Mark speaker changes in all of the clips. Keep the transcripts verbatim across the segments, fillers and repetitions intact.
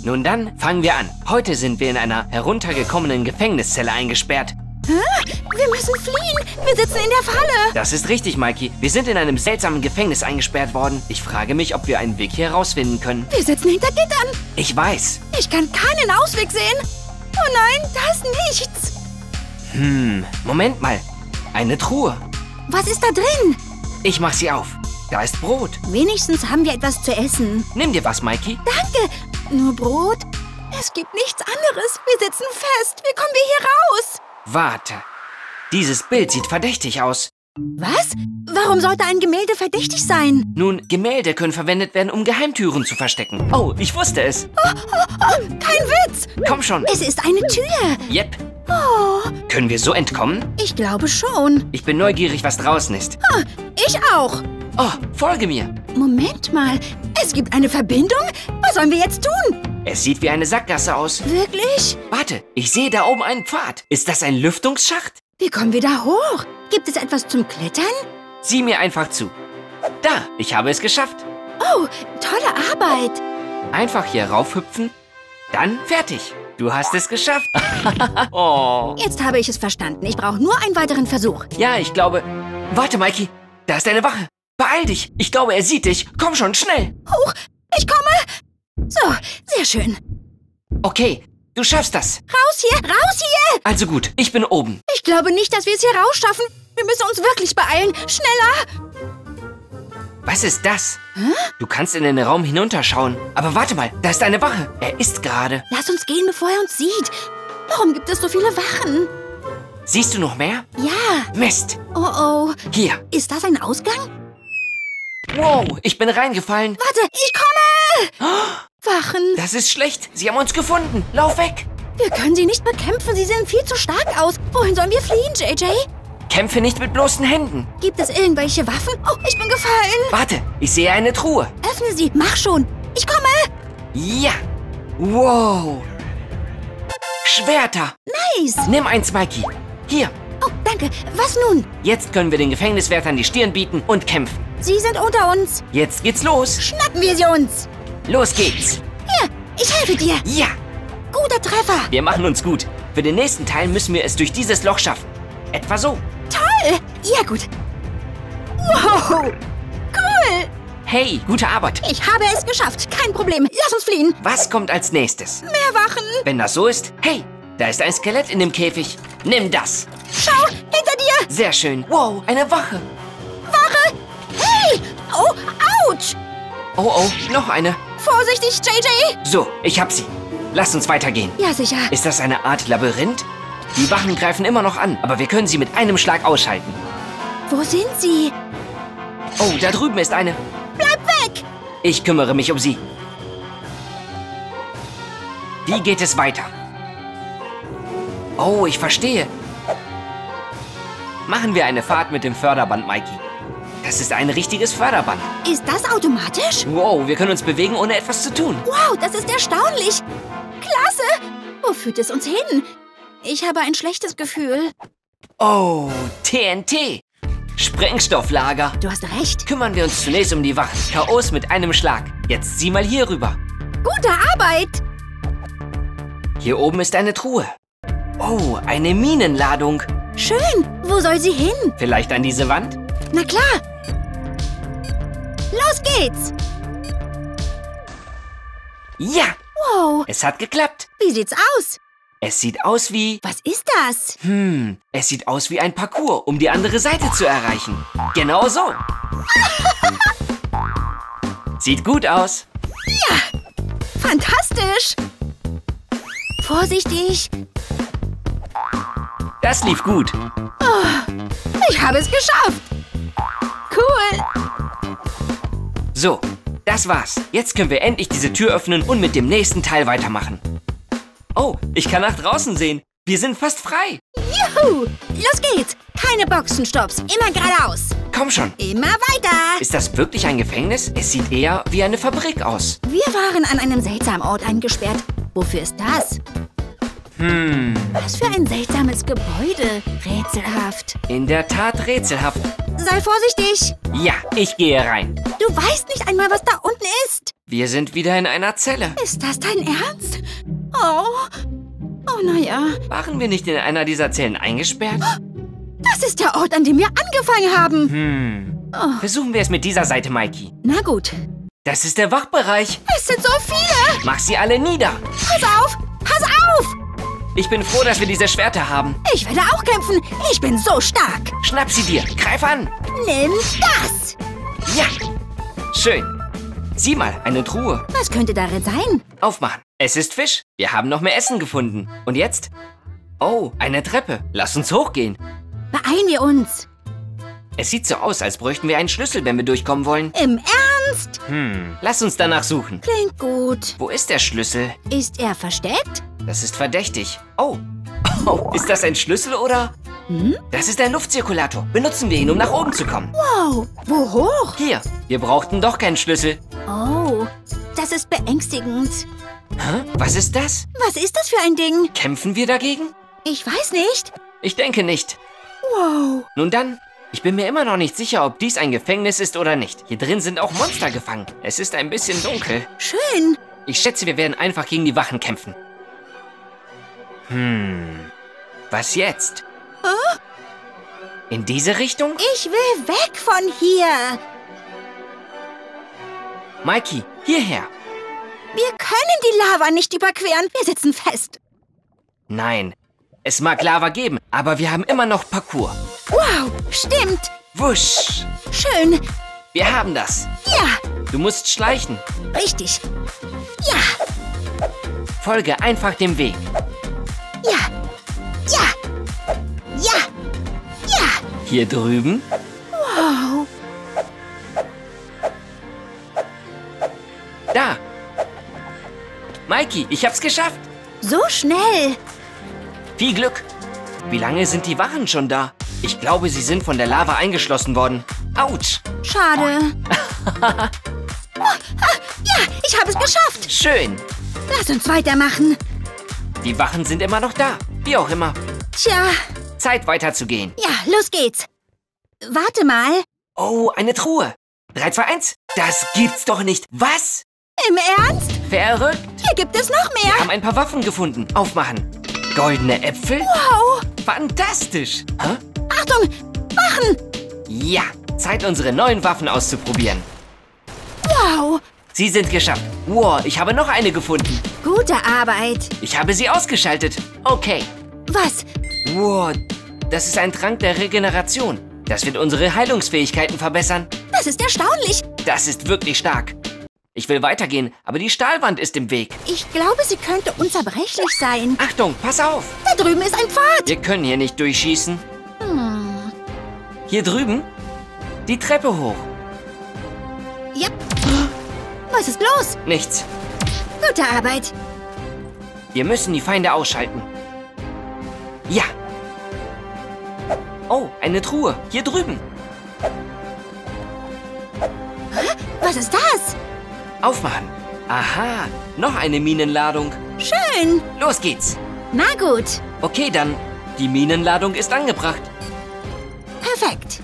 Speaker 1: Nun dann, fangen wir an. Heute sind wir in einer heruntergekommenen Gefängniszelle eingesperrt.
Speaker 2: Hä? Wir müssen fliehen. Wir sitzen in der Falle.
Speaker 1: Das ist richtig, Mikey. Wir sind in einem seltsamen Gefängnis eingesperrt worden. Ich frage mich, ob wir einen Weg hier rausfinden können.
Speaker 2: Wir sitzen hinter Gittern.
Speaker 1: Ich weiß.
Speaker 2: Ich kann keinen Ausweg sehen. Oh nein, da ist nichts.
Speaker 1: Hm, Moment mal. Eine Truhe.
Speaker 2: Was ist da drin?
Speaker 1: Ich mach sie auf. Da ist Brot.
Speaker 2: Wenigstens haben wir etwas zu essen.
Speaker 1: Nimm dir was, Mikey.
Speaker 2: Danke. Nur Brot? Es gibt nichts anderes. Wir sitzen fest. Wie kommen wir hier raus?
Speaker 1: Warte. Dieses Bild sieht verdächtig aus.
Speaker 2: Was? Warum sollte ein Gemälde verdächtig sein?
Speaker 1: Nun, Gemälde können verwendet werden, um Geheimtüren zu verstecken. Oh, ich wusste es.
Speaker 2: Oh, oh, oh, kein Witz.
Speaker 1: Komm schon.
Speaker 2: Es ist eine Tür.
Speaker 1: Yep.
Speaker 2: Oh.
Speaker 1: Können wir so entkommen?
Speaker 2: Ich glaube schon.
Speaker 1: Ich bin neugierig, was draußen ist.
Speaker 2: Oh, ich auch.
Speaker 1: Oh, folge mir.
Speaker 2: Moment mal. Es gibt eine Verbindung? Was sollen wir jetzt tun?
Speaker 1: Es sieht wie eine Sackgasse aus.
Speaker 2: Wirklich?
Speaker 1: Warte, ich sehe da oben einen Pfad. Ist das ein Lüftungsschacht?
Speaker 2: Wie kommen wir da hoch? Gibt es etwas zum Klettern?
Speaker 1: Sieh mir einfach zu. Da, ich habe es geschafft.
Speaker 2: Oh, tolle Arbeit.
Speaker 1: Einfach hier raufhüpfen, dann fertig. Du hast es geschafft. Oh.
Speaker 2: Jetzt habe ich es verstanden. Ich brauche nur einen weiteren Versuch.
Speaker 1: Ja, ich glaube... Warte, Mikey. Da ist eine Wache. Beeil dich. Ich glaube, er sieht dich. Komm schon, schnell.
Speaker 2: Hoch, ich komme. So, sehr schön.
Speaker 1: Okay, du schaffst das.
Speaker 2: Raus hier, raus hier.
Speaker 1: Also gut, ich bin oben.
Speaker 2: Ich glaube nicht, dass wir es hier rausschaffen. Wir müssen uns wirklich beeilen. Schneller.
Speaker 1: Was ist das?
Speaker 2: Hä?
Speaker 1: Du kannst in den Raum hinunterschauen. Aber warte mal, da ist eine Wache. Er ist gerade.
Speaker 2: Lass uns gehen, bevor er uns sieht. Warum gibt es so viele Wachen?
Speaker 1: Siehst du noch mehr?
Speaker 2: Ja.
Speaker 1: Mist.
Speaker 2: Oh oh.
Speaker 1: Hier.
Speaker 2: Ist das ein Ausgang?
Speaker 1: Wow, ich bin reingefallen.
Speaker 2: Warte, ich komme! Wachen.
Speaker 1: Das ist schlecht. Sie haben uns gefunden. Lauf weg.
Speaker 2: Wir können sie nicht bekämpfen. Sie sehen viel zu stark aus. Wohin sollen wir fliehen, J J?
Speaker 1: Kämpfe nicht mit bloßen Händen.
Speaker 2: Gibt es irgendwelche Waffen? Oh, ich bin gefallen.
Speaker 1: Warte, ich sehe eine Truhe.
Speaker 2: Öffne sie. Mach schon. Ich komme.
Speaker 1: Ja. Wow. Schwerter.
Speaker 2: Nice.
Speaker 1: Nimm eins, Mikey. Hier.
Speaker 2: Oh, danke. Was nun?
Speaker 1: Jetzt können wir den Gefängniswärtern die Stirn bieten und kämpfen.
Speaker 2: Sie sind unter uns.
Speaker 1: Jetzt geht's los.
Speaker 2: Schnappen wir sie uns.
Speaker 1: Los geht's.
Speaker 2: Hier, ich helfe dir.
Speaker 1: Ja.
Speaker 2: Guter Treffer.
Speaker 1: Wir machen uns gut. Für den nächsten Teil müssen wir es durch dieses Loch schaffen. Etwa so.
Speaker 2: Toll. Ja, gut. Wow. Cool.
Speaker 1: Hey, gute Arbeit.
Speaker 2: Ich habe es geschafft. Kein Problem. Lass uns fliehen.
Speaker 1: Was kommt als nächstes?
Speaker 2: Mehr Wachen.
Speaker 1: Wenn das so ist, hey, da ist ein Skelett in dem Käfig. Nimm das.
Speaker 2: Schau, hinter dir.
Speaker 1: Sehr schön. Wow, eine Wache.
Speaker 2: Wache. Hey. Oh, ouch.
Speaker 1: Oh, oh, noch eine.
Speaker 2: Vorsichtig, J J.
Speaker 1: So, ich hab sie. Lass uns weitergehen.
Speaker 2: Ja, sicher.
Speaker 1: Ist das eine Art Labyrinth? Die Wachen greifen immer noch an, aber wir können sie mit einem Schlag ausschalten.
Speaker 2: Wo sind sie?
Speaker 1: Oh, da drüben ist eine.
Speaker 2: Bleib weg.
Speaker 1: Ich kümmere mich um sie. Wie geht es weiter? Oh, ich verstehe. Machen wir eine Fahrt mit dem Förderband, Mikey. Das ist ein richtiges Förderband.
Speaker 2: Ist das automatisch?
Speaker 1: Wow, wir können uns bewegen, ohne etwas zu tun.
Speaker 2: Wow, das ist erstaunlich. Klasse. Wo führt es uns hin? Ich habe ein schlechtes Gefühl.
Speaker 1: Oh, T N T. Sprengstofflager.
Speaker 2: Du hast recht.
Speaker 1: Kümmern wir uns zunächst um die Wachen. K Os mit einem Schlag. Jetzt sieh mal hier rüber.
Speaker 2: Gute Arbeit.
Speaker 1: Hier oben ist eine Truhe. Oh, eine Minenladung.
Speaker 2: Schön. Wo soll sie hin?
Speaker 1: Vielleicht an diese Wand?
Speaker 2: Na klar. Los geht's.
Speaker 1: Ja,
Speaker 2: Wow.
Speaker 1: es hat geklappt.
Speaker 2: Wie sieht's aus?
Speaker 1: Es sieht aus wie...
Speaker 2: Was ist das?
Speaker 1: Hm, es sieht aus wie ein Parcours, um die andere Seite zu erreichen. Genau so. Sieht gut aus.
Speaker 2: Ja. Fantastisch. Vorsichtig.
Speaker 1: Das lief gut.
Speaker 2: Oh, ich habe es geschafft. Cool.
Speaker 1: So, das war's. Jetzt können wir endlich diese Tür öffnen und mit dem nächsten Teil weitermachen. Oh, ich kann nach draußen sehen. Wir sind fast frei.
Speaker 2: Juhu. Los geht's. Keine Boxenstopps. Immer geradeaus.
Speaker 1: Komm schon.
Speaker 2: Immer weiter.
Speaker 1: Ist das wirklich ein Gefängnis? Es sieht eher wie eine Fabrik aus.
Speaker 2: Wir waren an einem seltsamen Ort eingesperrt. Wofür ist das?
Speaker 1: Hm,
Speaker 2: Was für ein seltsames Gebäude. Rätselhaft.
Speaker 1: in der Tat rätselhaft.
Speaker 2: Sei vorsichtig.
Speaker 1: Ja, ich gehe rein.
Speaker 2: Du weißt nicht einmal, was da unten ist.
Speaker 1: Wir sind wieder in einer Zelle.
Speaker 2: Ist das dein Ernst? Oh, oh naja.
Speaker 1: Waren wir nicht in einer dieser Zellen eingesperrt?
Speaker 2: Das ist der Ort, an dem wir angefangen haben.
Speaker 1: Hm.
Speaker 2: Oh.
Speaker 1: Versuchen wir es mit dieser Seite, Mikey.
Speaker 2: Na gut.
Speaker 1: Das ist der Wachbereich.
Speaker 2: Es sind so viele.
Speaker 1: Mach sie alle nieder.
Speaker 2: Pass auf, pass auf.
Speaker 1: Ich bin froh, dass wir diese Schwerter haben.
Speaker 2: Ich werde auch kämpfen. Ich bin so stark.
Speaker 1: Schnapp sie dir. Greif an.
Speaker 2: Nimm das.
Speaker 1: Ja. Schön. Sieh mal, eine Truhe.
Speaker 2: Was könnte darin sein?
Speaker 1: Aufmachen. Es ist Fisch. Wir haben noch mehr Essen gefunden. Und jetzt? Oh, eine Treppe. Lass uns hochgehen.
Speaker 2: Beeilen wir uns.
Speaker 1: Es sieht so aus, als bräuchten wir einen Schlüssel, wenn wir durchkommen wollen.
Speaker 2: Im Ernst?
Speaker 1: Hm, lass uns danach suchen.
Speaker 2: Klingt gut.
Speaker 1: Wo ist der Schlüssel?
Speaker 2: Ist er versteckt?
Speaker 1: Das ist verdächtig. Oh. Oh, ist das ein Schlüssel oder?
Speaker 2: Hm?
Speaker 1: Das ist ein Luftzirkulator. Benutzen wir ihn, um nach oben zu kommen.
Speaker 2: Wow, wo hoch?
Speaker 1: Hier, wir brauchten doch keinen Schlüssel.
Speaker 2: Oh, das ist beängstigend.
Speaker 1: Hä? Was ist das?
Speaker 2: Was ist das für ein Ding?
Speaker 1: Kämpfen wir dagegen?
Speaker 2: Ich weiß nicht.
Speaker 1: Ich denke nicht.
Speaker 2: Wow.
Speaker 1: Nun dann, ich bin mir immer noch nicht sicher, ob dies ein Gefängnis ist oder nicht. Hier drin sind auch Monster gefangen. Es ist ein bisschen dunkel.
Speaker 2: Schön.
Speaker 1: Ich schätze, wir werden einfach gegen die Wachen kämpfen. Hm, was jetzt?
Speaker 2: Oh,
Speaker 1: In diese Richtung?
Speaker 2: ich will weg von hier.
Speaker 1: Mikey, hierher.
Speaker 2: Wir können die Lava nicht überqueren. Wir sitzen fest.
Speaker 1: Nein, es mag Lava geben, aber wir haben immer noch Parcours.
Speaker 2: Wow, stimmt.
Speaker 1: Wusch,
Speaker 2: Schön.
Speaker 1: wir haben das.
Speaker 2: Ja,
Speaker 1: Du musst schleichen.
Speaker 2: richtig. Ja,
Speaker 1: Folge einfach dem Weg.
Speaker 2: ja, ja, ja, ja.
Speaker 1: Hier drüben.
Speaker 2: Wow.
Speaker 1: Da. Mikey, ich hab's geschafft.
Speaker 2: So schnell.
Speaker 1: Viel Glück. Wie lange sind die Wachen schon da? Ich glaube, sie sind von der Lava eingeschlossen worden. Autsch.
Speaker 2: Schade. Oh, ah, ja, ich habe es geschafft.
Speaker 1: Schön.
Speaker 2: Lass uns weitermachen.
Speaker 1: Die Wachen sind immer noch da. Wie auch immer.
Speaker 2: Tja,
Speaker 1: Zeit weiterzugehen.
Speaker 2: ja, los geht's. Warte mal.
Speaker 1: Oh, eine Truhe. drei, zwei, eins. Das gibt's doch nicht. Was?
Speaker 2: Im Ernst?
Speaker 1: Verrückt.
Speaker 2: Hier gibt es noch
Speaker 1: Wir
Speaker 2: mehr.
Speaker 1: haben ein paar Waffen gefunden. Aufmachen. Goldene Äpfel?
Speaker 2: Wow.
Speaker 1: Fantastisch. Hä?
Speaker 2: Achtung, Wachen.
Speaker 1: Ja, Zeit, unsere neuen Waffen auszuprobieren.
Speaker 2: Wow.
Speaker 1: Sie sind geschafft. Wow, ich habe noch eine gefunden.
Speaker 2: Gute Arbeit.
Speaker 1: Ich habe sie ausgeschaltet. Okay.
Speaker 2: Was?
Speaker 1: Wow, das ist ein Trank der Regeneration. Das wird unsere Heilungsfähigkeiten verbessern.
Speaker 2: Das ist erstaunlich.
Speaker 1: Das ist wirklich stark. Ich will weitergehen, aber die Stahlwand ist im Weg.
Speaker 2: Ich glaube, sie könnte unzerbrechlich sein.
Speaker 1: Achtung, pass auf.
Speaker 2: Da drüben ist ein Pfad.
Speaker 1: Wir können hier nicht durchschießen.
Speaker 2: Hm.
Speaker 1: Hier drüben? Die Treppe hoch.
Speaker 2: Ja. Was ist los?
Speaker 1: Nichts.
Speaker 2: Gute Arbeit.
Speaker 1: Wir müssen die Feinde ausschalten. Ja. Oh, eine Truhe. Hier drüben.
Speaker 2: Was ist das?
Speaker 1: Aufmachen. Aha, noch eine Minenladung.
Speaker 2: Schön.
Speaker 1: Los geht's.
Speaker 2: Na gut.
Speaker 1: Okay, dann. Die Minenladung ist angebracht.
Speaker 2: Perfekt.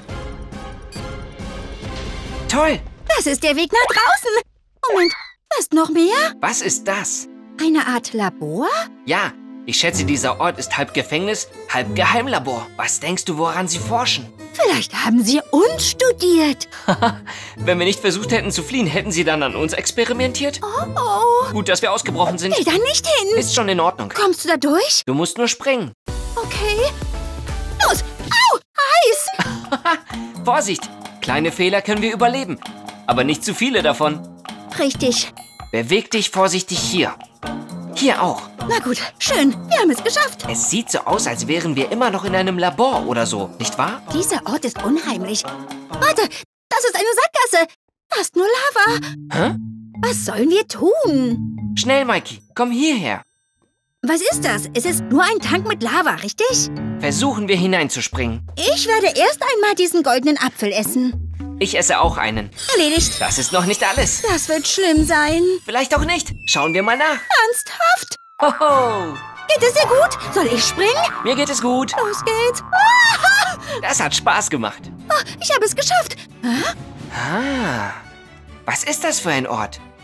Speaker 1: Toll.
Speaker 2: Das ist der Weg nach draußen. Moment, da ist noch mehr?
Speaker 1: Was ist das?
Speaker 2: Eine Art Labor?
Speaker 1: Ja, ich schätze, dieser Ort ist halb Gefängnis, halb Geheimlabor. Was denkst du, woran sie forschen?
Speaker 2: Vielleicht haben sie uns studiert.
Speaker 1: Wenn wir nicht versucht hätten zu fliehen, hätten sie dann an uns experimentiert?
Speaker 2: Oh, oh.
Speaker 1: Gut, dass wir ausgebrochen sind.
Speaker 2: Geh da nicht hin.
Speaker 1: Ist schon in Ordnung.
Speaker 2: Kommst du da durch?
Speaker 1: Du musst nur springen.
Speaker 2: Okay. Los. Au, heiß.
Speaker 1: Vorsicht, kleine Fehler können wir überleben. Aber nicht zu viele davon.
Speaker 2: Richtig.
Speaker 1: Beweg dich vorsichtig hier. Hier auch.
Speaker 2: Na gut, schön. Wir haben es geschafft.
Speaker 1: Es sieht so aus, als wären wir immer noch in einem Labor oder so, nicht wahr?
Speaker 2: Dieser Ort ist unheimlich. Warte, das ist eine Sackgasse. Fast nur Lava.
Speaker 1: Hä?
Speaker 2: Was sollen wir tun?
Speaker 1: Schnell, Mikey, komm hierher.
Speaker 2: Was ist das? Es ist nur ein Tank mit Lava, richtig?
Speaker 1: Versuchen wir hineinzuspringen.
Speaker 2: Ich werde erst einmal diesen goldenen Apfel essen.
Speaker 1: Ich esse auch einen.
Speaker 2: Erledigt.
Speaker 1: Das ist noch nicht alles.
Speaker 2: Das wird schlimm sein.
Speaker 1: Vielleicht auch nicht. Schauen wir mal nach.
Speaker 2: Ernsthaft?
Speaker 1: Hoho!
Speaker 2: Geht es dir gut? Soll ich springen?
Speaker 1: Mir geht es gut.
Speaker 2: Los geht's. Ah,
Speaker 1: Das hat Spaß gemacht.
Speaker 2: ich habe es geschafft. Ah,
Speaker 1: Ah, was ist das für ein Ort?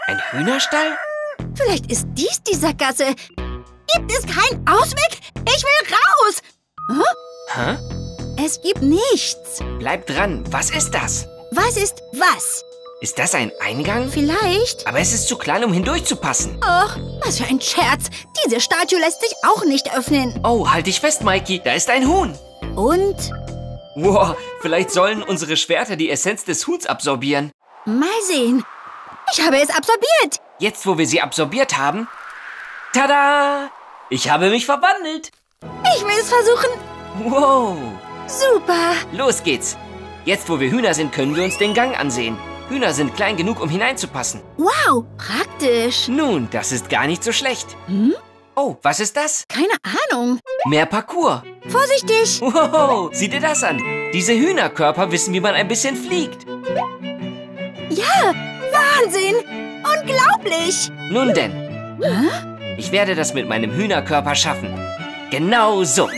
Speaker 1: Ein Hühnerstall?
Speaker 2: Vielleicht ist dies die Sackgasse. Gibt es keinen Ausweg? Ich will raus! Huh?
Speaker 1: Hä?
Speaker 2: Es gibt nichts.
Speaker 1: Bleib dran. Was ist das?
Speaker 2: Was ist was?
Speaker 1: Ist das ein Eingang?
Speaker 2: Vielleicht?
Speaker 1: Aber es ist zu klein, um hindurchzupassen.
Speaker 2: Och, was für ein Scherz. Diese Statue lässt sich auch nicht öffnen.
Speaker 1: Oh, halt dich fest, Mikey. Da ist ein Huhn.
Speaker 2: Und?
Speaker 1: Wow, vielleicht sollen unsere Schwerter die Essenz des Huhns absorbieren.
Speaker 2: Mal sehen. Ich habe es absorbiert.
Speaker 1: Jetzt, wo wir sie absorbiert haben... Tada! Ich habe mich verwandelt.
Speaker 2: Ich will es versuchen.
Speaker 1: Wow.
Speaker 2: Super.
Speaker 1: Los geht's. Jetzt, wo wir Hühner sind, können wir uns den Gang ansehen. Hühner sind klein genug, um hineinzupassen.
Speaker 2: Wow, praktisch.
Speaker 1: Nun, das ist gar nicht so schlecht.
Speaker 2: Hm?
Speaker 1: Oh, was ist das?
Speaker 2: Keine Ahnung.
Speaker 1: Mehr Parcours.
Speaker 2: Vorsichtig.
Speaker 1: Wow, sieh dir das an. Diese Hühnerkörper wissen, wie man ein bisschen fliegt.
Speaker 2: Ja, Wahnsinn. Unglaublich.
Speaker 1: Nun denn,
Speaker 2: Hä?
Speaker 1: ich werde das mit meinem Hühnerkörper schaffen. Genau so.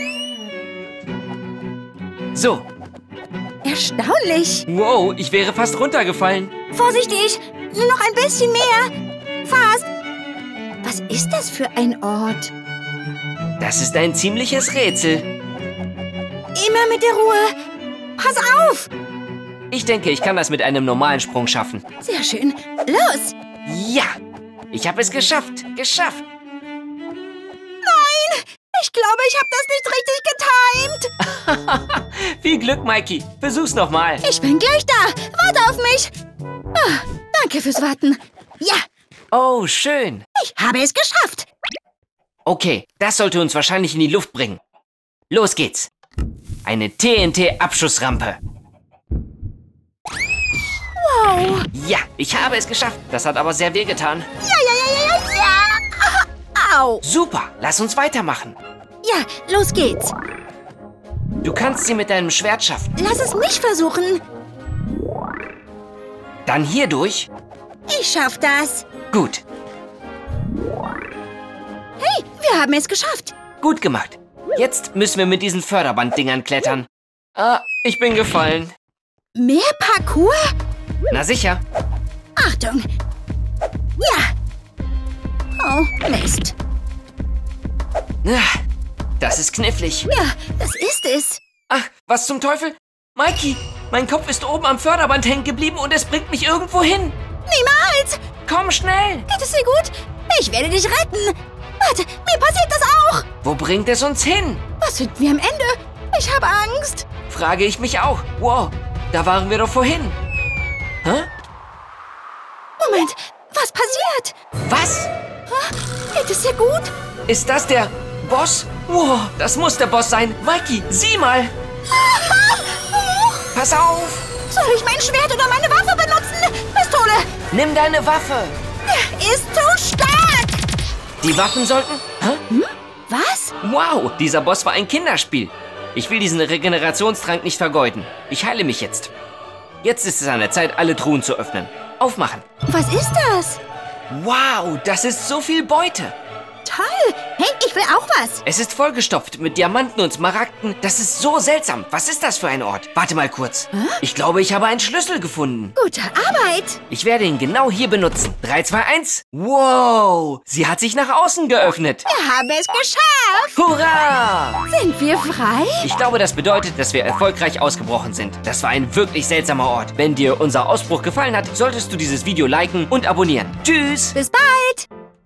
Speaker 1: So.
Speaker 2: Erstaunlich.
Speaker 1: Wow, ich wäre fast runtergefallen.
Speaker 2: Vorsichtig. Nur noch ein bisschen mehr. Fast. Was ist das für ein Ort?
Speaker 1: Das ist ein ziemliches Rätsel.
Speaker 2: Immer mit der Ruhe. Pass auf.
Speaker 1: Ich denke, ich kann das mit einem normalen Sprung schaffen.
Speaker 2: Sehr schön. Los.
Speaker 1: Ja, ich habe es geschafft. Geschafft.
Speaker 2: Nein. Ich glaube, ich habe das nicht richtig getimt.
Speaker 1: Viel Glück, Mikey. Versuch's nochmal.
Speaker 2: Ich bin gleich da. Warte auf mich. Ah, danke fürs Warten. Ja,
Speaker 1: Oh, schön.
Speaker 2: ich habe es geschafft.
Speaker 1: Okay, das sollte uns wahrscheinlich in die Luft bringen. Los geht's. Eine T N T-Abschussrampe.
Speaker 2: Wow.
Speaker 1: Ja, ich habe es geschafft. Das hat aber sehr wehgetan.
Speaker 2: Ja, ja, ja, ja, ja, ja. Ah, au.
Speaker 1: Super, lass uns weitermachen.
Speaker 2: Ja, los geht's.
Speaker 1: Du kannst sie mit deinem Schwert schaffen.
Speaker 2: Lass es mich versuchen.
Speaker 1: Dann hier durch.
Speaker 2: Ich schaff das.
Speaker 1: Gut,
Speaker 2: Hey, wir haben es geschafft.
Speaker 1: gut gemacht. Jetzt müssen wir mit diesen Förderbanddingern klettern. Ah, ich bin gefallen.
Speaker 2: Mehr Parcours?
Speaker 1: Na sicher.
Speaker 2: Achtung. Ja. Oh, Mist.
Speaker 1: Ah, das ist knifflig.
Speaker 2: Ja, das ist es.
Speaker 1: Ach, was zum Teufel? Mikey, mein Kopf ist oben am Förderband hängen geblieben und es bringt mich irgendwo hin.
Speaker 2: Niemals.
Speaker 1: Komm schnell.
Speaker 2: Geht es dir gut? Ich werde dich retten. Warte, mir passiert das auch.
Speaker 1: Wo bringt es uns hin?
Speaker 2: Was sind wir am Ende? Ich habe Angst.
Speaker 1: Frage ich mich auch. Wow, da waren wir doch vorhin. Hä?
Speaker 2: Moment, was passiert?
Speaker 1: Was?
Speaker 2: Hä? Geht es dir gut?
Speaker 1: Ist das der Boss? Wow, das muss der Boss sein. Mikey, sieh mal. Pass auf.
Speaker 2: Soll ich mein Schwert oder meine Waffe benutzen? Pistole.
Speaker 1: Nimm deine Waffe.
Speaker 2: Der ist zu stark.
Speaker 1: Die Waffen sollten... Hä?
Speaker 2: Hm? Was?
Speaker 1: Wow, dieser Boss war ein Kinderspiel. Ich will diesen Regenerationstrank nicht vergeuden. Ich heile mich jetzt. Jetzt ist es an der Zeit, alle Truhen zu öffnen. Aufmachen.
Speaker 2: Was ist das?
Speaker 1: Wow, das ist so viel Beute.
Speaker 2: Toll. Hey, ich will auch was.
Speaker 1: Es ist vollgestopft mit Diamanten und Smaragden. Das ist so seltsam. Was ist das für ein Ort? Warte mal kurz.
Speaker 2: Hä?
Speaker 1: Ich glaube, ich habe einen Schlüssel gefunden.
Speaker 2: Gute Arbeit.
Speaker 1: Ich werde ihn genau hier benutzen. drei, zwei, eins. Wow, sie hat sich nach außen geöffnet.
Speaker 2: Wir haben es geschafft.
Speaker 1: Hurra!
Speaker 2: Sind wir frei?
Speaker 1: Ich glaube, das bedeutet, dass wir erfolgreich ausgebrochen sind. Das war ein wirklich seltsamer Ort. Wenn dir unser Ausbruch gefallen hat, solltest du dieses Video liken und abonnieren. Tschüss!
Speaker 2: Bis bald.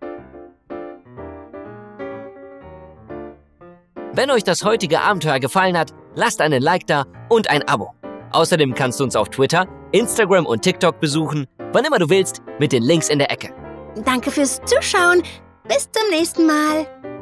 Speaker 1: Wenn euch das heutige Abenteuer gefallen hat, lasst einen Like da und ein Abo. Außerdem kannst du uns auf Twitter, Instagram und TikTok besuchen, wann immer du willst, mit den Links in der Ecke.
Speaker 2: Danke fürs Zuschauen. Bis zum nächsten Mal.